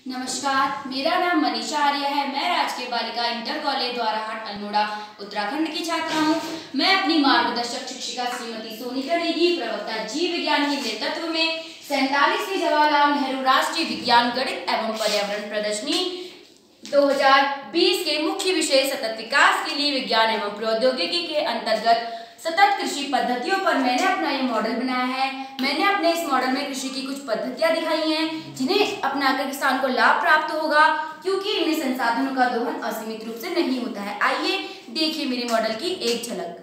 नमस्कार, मेरा नाम मनीषा आर्य है। मैं राजकीय बालिका इंटर कॉलेज द्वाराहाट अल्मोड़ा उत्तराखंड की छात्रा हूँ। मैं अपनी मार्गदर्शक शिक्षिका श्रीमती सोनिका नेगी, प्रवक्ता जीव विज्ञान के नेतृत्व में 47वीं जवाहरलाल नेहरू राष्ट्रीय विज्ञान गणित एवं पर्यावरण प्रदर्शनी 2020 के मुख्य विषय सतत विकास के लिए विज्ञान एवं प्रौद्योगिकी के अंतर्गत सतत कृषि पद्धतियों पर मैंने अपना ये मॉडल बनाया है। मैंने अपने इस मॉडल में कृषि की कुछ पद्धतियां दिखाई हैं जिन्हें अपनाकर किसान को लाभ प्राप्त होगा, क्योंकि इनमें संसाधनों का दोहन असीमित रूप से नहीं होता है। आइए देखिए मेरे मॉडल की एक झलक।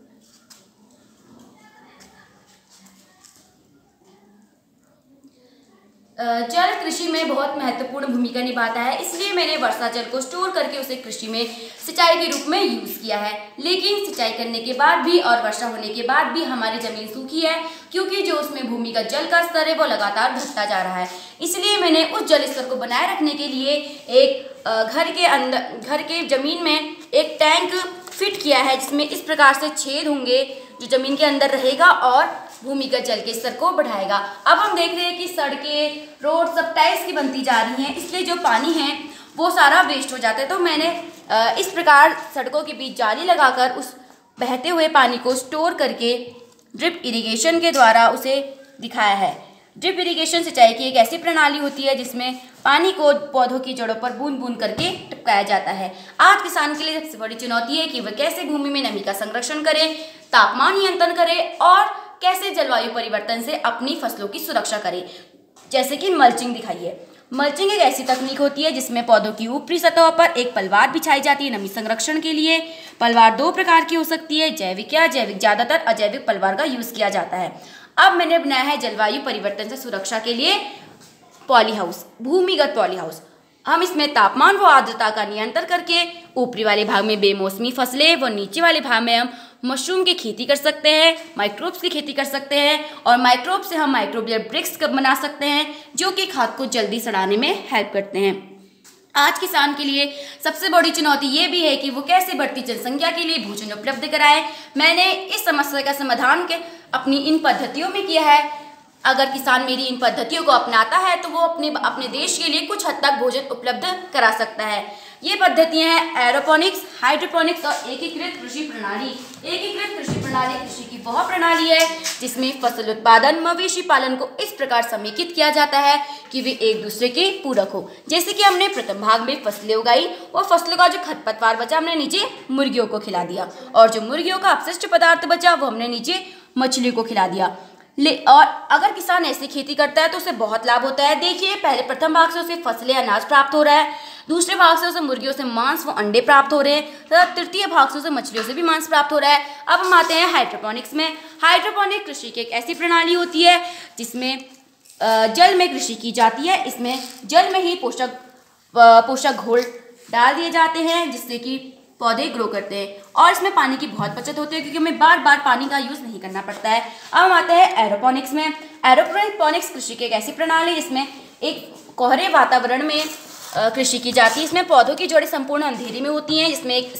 जल कृषि में बहुत महत्वपूर्ण भूमिका निभाता है, इसलिए मैंने वर्षा जल को स्टोर करके उसे कृषि में सिंचाई के रूप में यूज किया है। लेकिन सिंचाई करने के बाद भी और वर्षा होने के बाद भी हमारी जमीन सूखी है, क्योंकि जो उसमें भूमिगत जल का स्तर है वो लगातार घटता जा रहा है। इसलिए मैंने उस जल स्तर को बनाए रखने के लिए एक घर के जमीन में एक टैंक फिट किया है, जिसमें इस प्रकार से छेद होंगे जो जमीन के अंदर रहेगा और भूमिगत जल के स्तर को बढ़ाएगा। अब हम देख रहे हैं कि सड़कें, रोड सब टाइल्स की बनती जा रही हैं, इसलिए जो पानी है वो सारा वेस्ट हो जाता है। तो मैंने इस प्रकार सड़कों के बीच जाली लगाकर उस बहते हुए पानी को स्टोर करके ड्रिप इरिगेशन के द्वारा उसे दिखाया है। ड्रिप इरिगेशन सिंचाई की एक ऐसी प्रणाली होती है जिसमें पानी को पौधों की जड़ों पर बूंद बूंद करके टपकाया जाता है। आज किसान के लिए सबसे बड़ी चुनौती है कि वह कैसे भूमि में नमी का संरक्षण करे, तापमान नियंत्रण करे और कैसे जलवायु परिवर्तन से अपनी फसलों की सुरक्षा करे। जैसे कि मल्चिंग दिखाइए। मल्चिंग एक ऐसी तकनीक होती है जिसमें पौधों की ऊपरी सतह पर एक पलवार बिछाई जाती है नमी संरक्षण के लिए। पलवार दो प्रकार की हो सकती है, जैविक या जैविक। ज्यादातर अजैविक पलवार का यूज किया जाता है। अब मैंने बनाया है जलवायु परिवर्तन से सुरक्षा के लिए पॉली हाउस, भूमिगत पॉली हाउस। हम इसमें तापमान व आर्द्रता का नियंत्रण करके ऊपरी वाले भाग में बेमौसमी फसलें व नीचे वाले भाग में हम मशरूम की खेती कर सकते हैं, माइक्रोब्स की खेती कर सकते हैं और माइक्रोब से हम माइक्रोबियल ब्रिक्स बना सकते हैं जो कि खाद को जल्दी सड़ाने में हेल्प करते हैं। आज किसान के लिए सबसे बड़ी चुनौती ये भी है कि वो कैसे बढ़ती जनसंख्या के लिए भोजन उपलब्ध कराए। मैंने इस समस्या का समाधान अपनी इन पद्धतियों में किया है। अगर किसान मेरी इन पद्धतियों को अपनाता है तो वो अपने देश के लिए कुछ हद तक भोजन उपलब्ध करा सकता है। ये पद्धतियां हैं एरोपोनिक्स, हाइड्रोपोनिक्स और एकीकृत कृषि प्रणाली। एकीकृत कृषि प्रणाली कृषि की वह प्रणाली है जिसमें फसल उत्पादन, मवेशी पालन को इस प्रकार समेकित किया जाता है कि वे एक दूसरे के पूरक हो। जैसे कि हमने प्रथम भाग में फसलें उगाई और फसलों का जो खरपतवार बचा हमने नीचे मुर्गियों को खिला दिया, और जो मुर्गियों का अपशिष्ट पदार्थ बचा वो हमने नीचे मछली को खिला दिया। और अगर किसान ऐसी खेती करता है तो उसे बहुत लाभ होता है। देखिए, पहले प्रथम भाग से उसे फसलें अनाज प्राप्त हो रहा है, दूसरे भाग से उसे मुर्गियों से मांस व अंडे प्राप्त हो रहे हैं तथा तृतीय भाग से उसे मछलियों से भी मांस प्राप्त हो रहा है। अब हम आते हैं हाइड्रोपोनिक्स में। हाइड्रोपोनिक कृषि की एक ऐसी प्रणाली होती है जिसमें जल में कृषि की जाती है। इसमें जल में ही पोषक घोल डाल दिए जाते हैं जिससे कि पौधे ग्रो करते हैं, और इसमें पानी की बहुत बचत होती है क्योंकि हमें बार बार पानी का यूज नहीं करना पड़ता है। अब हम आते हैं एरोपोनिक्स में। एरोपोनिक्स कृषि की एक ऐसी प्रणाली जिसमें एक कोहरे वातावरण में कृषि की जाती है। इसमें पौधों की जड़ें संपूर्ण अंधेरी में होती हैं, जिसमें एक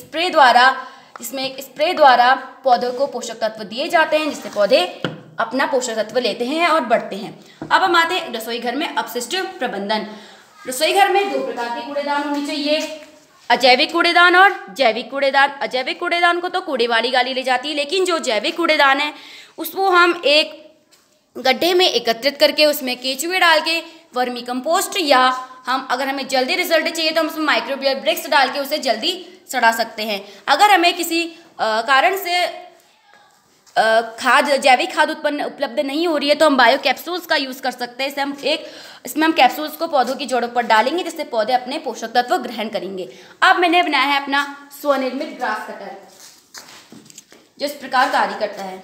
स्प्रे द्वारा पौधों को पोषक तत्व दिए जाते हैं जिससे पौधे अपना पोषक तत्व लेते हैं और बढ़ते हैं। अब हम आते हैं रसोई घर में अपशिष्ट प्रबंधन। रसोई घर में दो प्रकार के कूड़ेदान होने चाहिए, अजैविक कूड़ेदान और जैविक कूड़ेदान। अजैविक कूड़ेदान को तो कूड़े वाली गाली ले जाती है, लेकिन जो जैविक कूड़ेदान है उसको हम एक गड्ढे में एकत्रित करके उसमें केचुए डाल के वर्मी कंपोस्ट, या अगर हमें जल्दी रिजल्ट चाहिए तो हम उसमें माइक्रोबियल ब्रिक्स डाल के उसे जल्दी सड़ा सकते हैं। अगर हमें किसी कारण से जैविक खाद उपलब्ध नहीं हो रही है तो हम बायो कैप्सूल्स का यूज़ कर सकते हैं। इसमें हम कैप्सूल्स को पौधों की जड़ों पर डालेंगे जिससे पौधे अपने पोषक तत्व ग्रहण करेंगे। अब मैंने बनाया है अपना स्वनिर्मित ग्रास कटर, जो इस प्रकार कार्य करता है।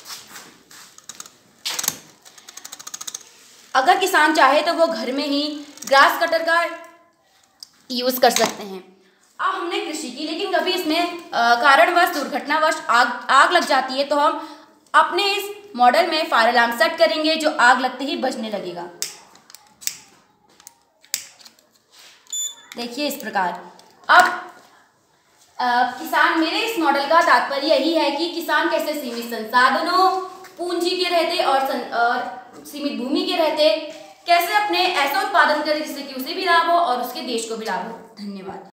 अगर किसान चाहे तो वो घर में ही ग्रास कटर का यूज कर सकते हैं। अब हमने कृषि की, लेकिन कभी इसमें कारणवश दुर्घटनावश आग लग जाती है तो हम अपने इस मॉडल में फायर अलार्म सेट करेंगे जो आग लगते ही बजने लगेगा। देखिए इस प्रकार। अब किसान, मेरे इस मॉडल का तात्पर्य यही है कि किसान कैसे सीमित संसाधनों, पूंजी के रहते और सीमित भूमि के रहते कैसे अपने ऐसा उत्पादन करें जिससे कि उसे भी लाभ हो और उसके देश को भी लाभ हो। धन्यवाद।